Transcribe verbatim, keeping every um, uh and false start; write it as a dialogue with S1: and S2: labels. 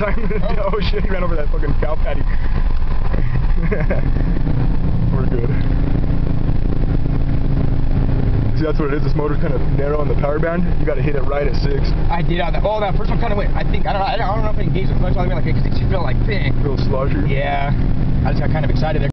S1: time. Oh. Oh shit, he ran over that fucking cow patty. We're good. See, that's what it is. This motor's kind of narrow on the power band. You got to hit it right at six.
S2: I did on that. Oh, that first one kind of went. I think I don't know. I don't know if it engaged the clutch all the way like because it just felt like bang.
S1: A little sloshy.
S2: Yeah. I just got kind of excited there.